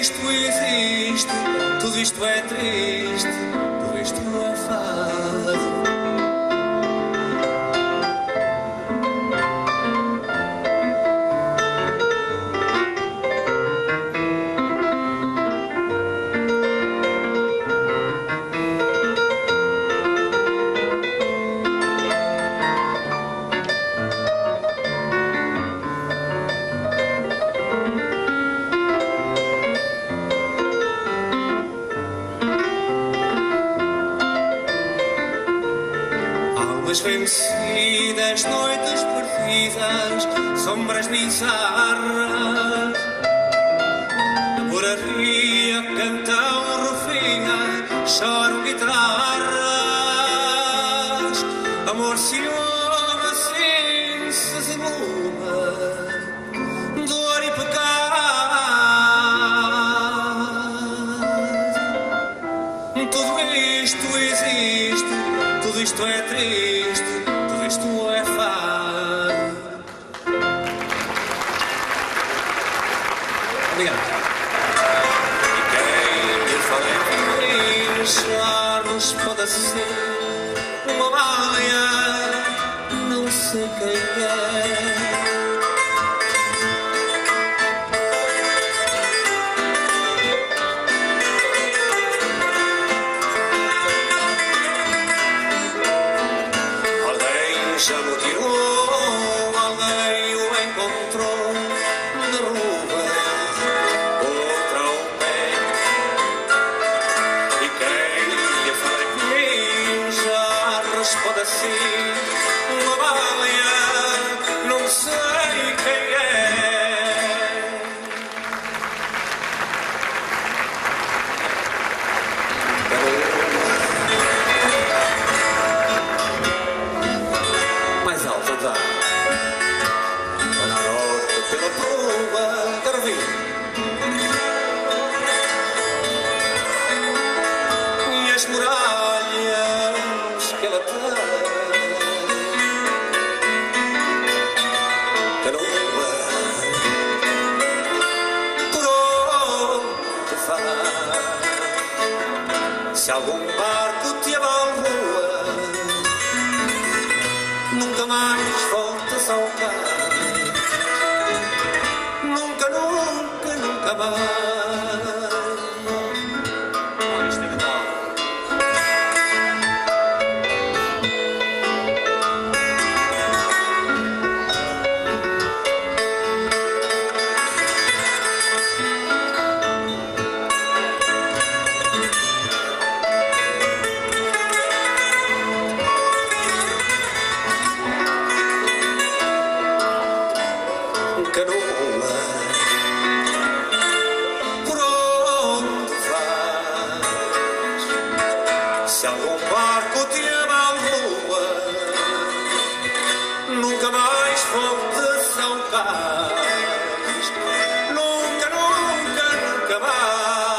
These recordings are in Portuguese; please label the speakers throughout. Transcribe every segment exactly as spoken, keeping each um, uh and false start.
Speaker 1: isto existe, tudo isto é triste, tudo isto é fado. Vencidas, noites perdidas, sombras bizarras, moraria, cantam, rufia, choram guitarras, amor ciúme assim se desluma, dor e pecado, tudo isto existe, tudo isto é triste, tudo isto é fado. Obrigado. E quem lhe fala em feliz, Charles pode ser uma malha, não sei quem é. Já me tirou, alguém o encontrou na rua, outra ao pé. E quem lhe fala em mim já responde assim, uma baleia, não sei quem é. Muralhas que ela tem, canoa, por onde vai? Se algum barco te abalroa, nunca mais voltas ao cais, nunca, nunca, nunca mais. Canoa, por onde vais? Se algum barco te abalroa, nunca mais voltes ao cais, nunca, nunca, nunca mais.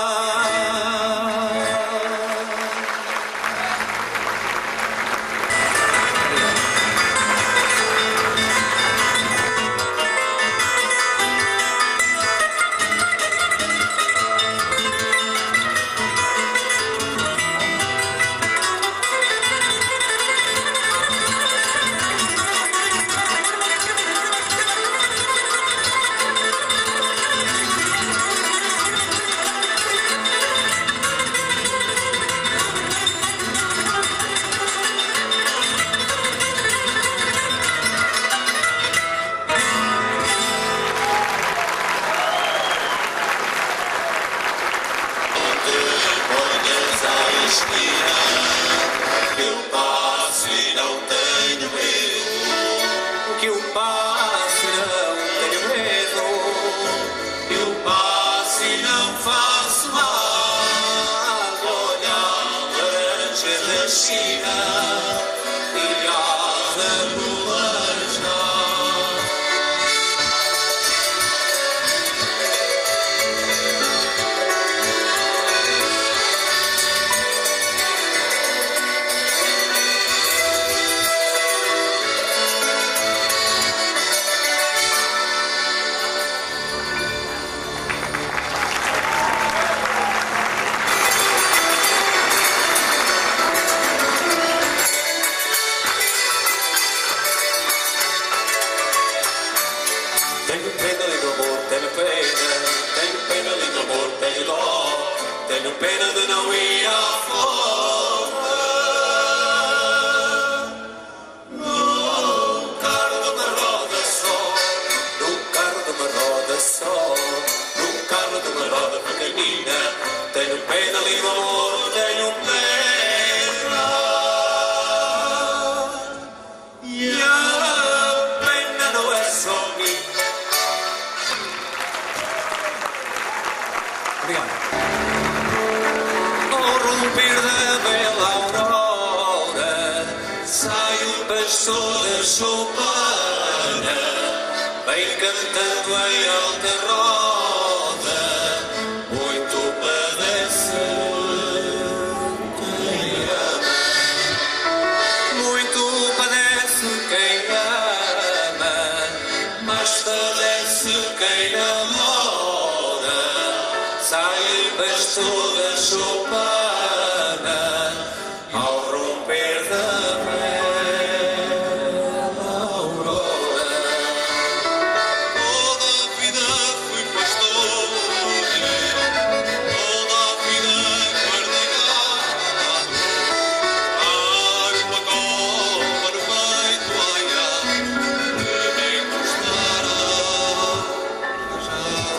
Speaker 1: Que eu passe, não tenho medo, que eu passe e não faço mal. Olha, laranja da China e a bolacha. tenho pena de não ir à fonte. No carro de uma roda só, no carro de uma roda só, no carro de uma roda pequenina, tenho pena ali do amor, tenho pena. E a pena não é só minha. Obrigado. Ao romper da bela aurora, sai o pastor da choupana, vem cantando em alta roda, muito padece quem ama, muito padece quem ama, mas padece quem namora. Sai o pastor da choupana ao romper da bela aurora. Toda a vida fui pastor, toda a vida guardei gado, dar uma cova no peito, ai, ai, de me encostar a já.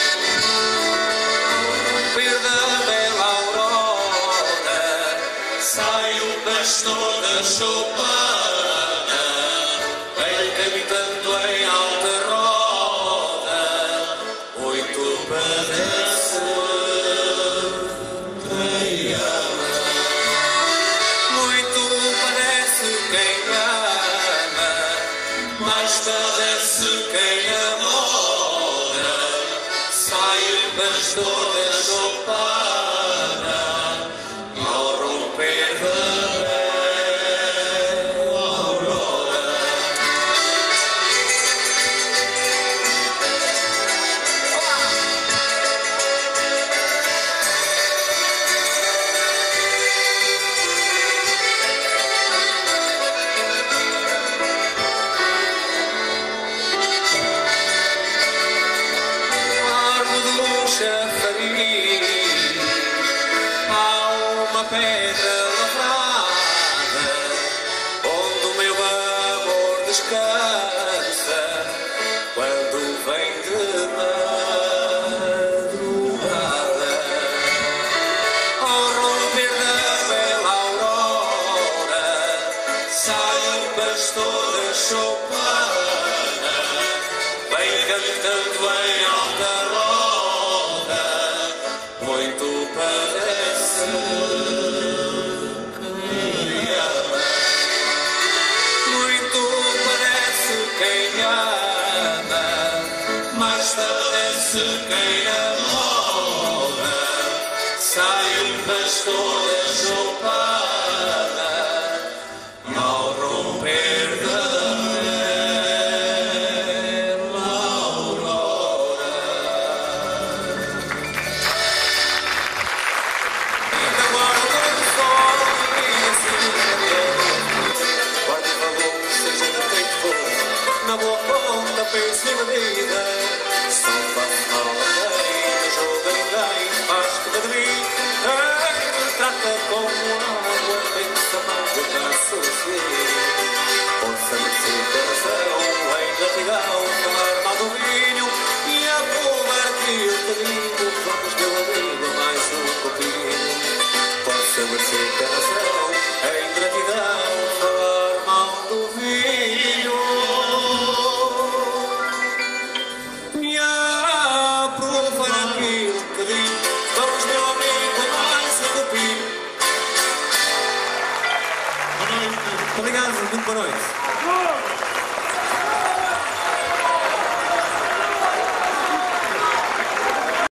Speaker 1: Da bela aurora, sai o pastor da choupana, vem cantando em alta roda, muito padece quem ama, muito padece quem ama, mas padece quem namora. Sai o pastor da choupana ao romper da bela aurora. Chafariz, há uma pedra lavrada onde o meu amor descansa quando vem de madrugada. Ao romper da bela aurora, sai o pastor da choupana, vem cantando em alta roda, muito padece quem ama, muito padece quem ama, mas padece quem namora. Sai o pastor da choupana ao romper da na boa ponta, penso na vida. Só faço mal a quem não joga ninguém, faz que de mim quem me trata como água, pensa mal do braço assim. Possa-me ser coração, em gratidão, falar mal do vinho e a convertir o caminho. Vamos, meu amigo, mais um copinho. Possa-me ser coração, em gratidão, falar mal do vinho. Vamos, meu amigo, mais um copinho. Obrigado, muito boa noite.